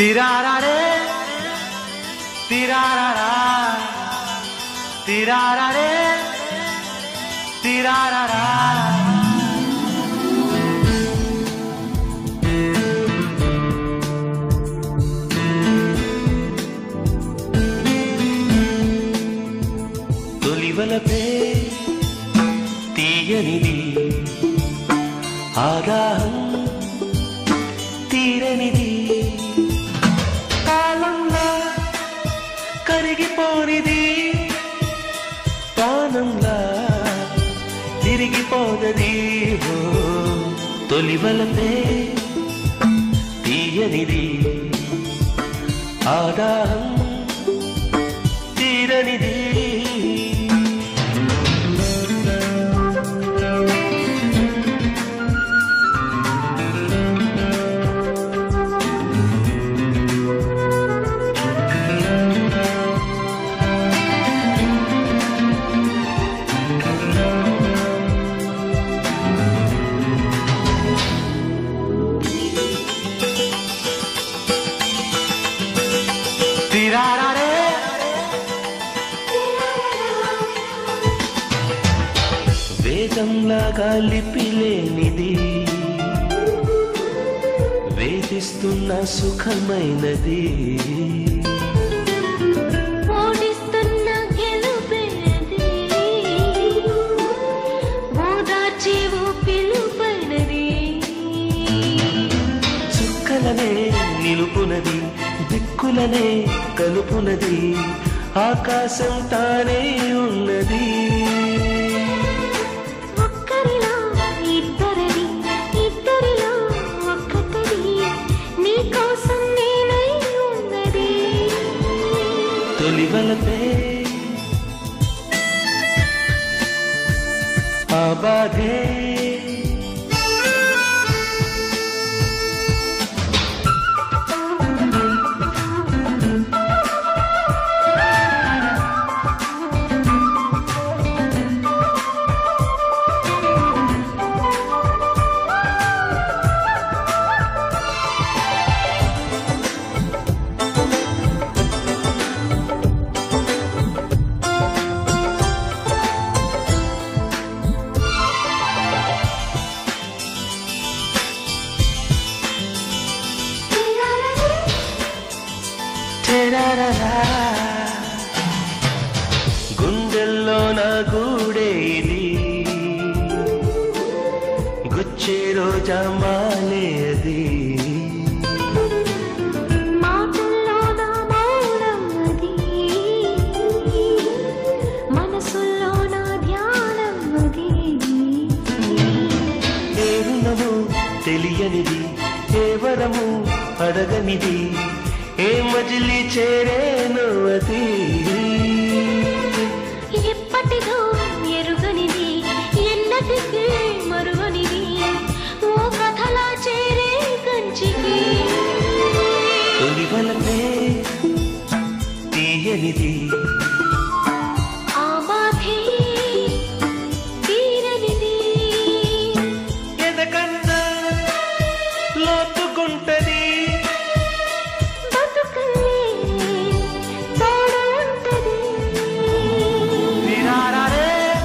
తిరారే తిరారా తిరారే తిరారా తొలివలపే తీయనిది ఆదాహం తీరనిది కాలంలా కరిగిపోనిది ప్రాణంలా తిరిగిపోనది తొలివలపే తీయనిది ఆదాహం తీరనిది వేదంలాగా లిపిలేనిది వేధిస్తున్న సుఖమైనది ఓడిస్తున్న గెలుపైనది ఓదార్చి పిలుపైనది చుక్కలనే నిలుపునది దిక్కులనే కలుపునది ఆకాశం తానే ఉన్నది ఒక్కరిలో ఇద్దరిది ఇద్దరిలో ఒక్కటిది నీ కోసం నేనై ఉన్నది తొలివలపే ఆ బాధే గుండెల్లో నా గూడే ఇది గుచ్చే రోజా మాలే అది మాటల్లో నా మౌనం అది మనసులో నా ధ్యానం అది ఏ రుణము తెలియనిది ఏ వరము అడగనిది ఏ మజిలీ చేరేను అది ఎప్పటిదో ఎరుగనిది ఎన్నటికీ మరువనిది ఓ కథలా చేరే కంచికి తొలివలపే తీయనిది ఆ బాధే తీరనిది ఎదకన్నా లోతుకుంటది బతుకల్లే తోడు ఉంటది తిరారే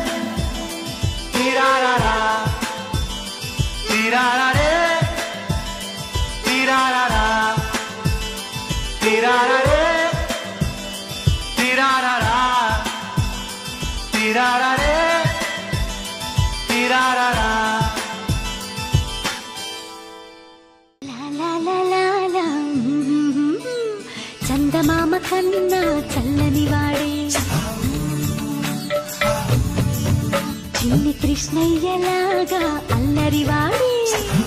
తిరారా తిరారే తిరారా తిరారే తిరారా తిరారే తిరారా చందమామ కన్నా చల్లని వాడే చిన్ని కృష్ణయ్యలాగా అల్లరి వాడే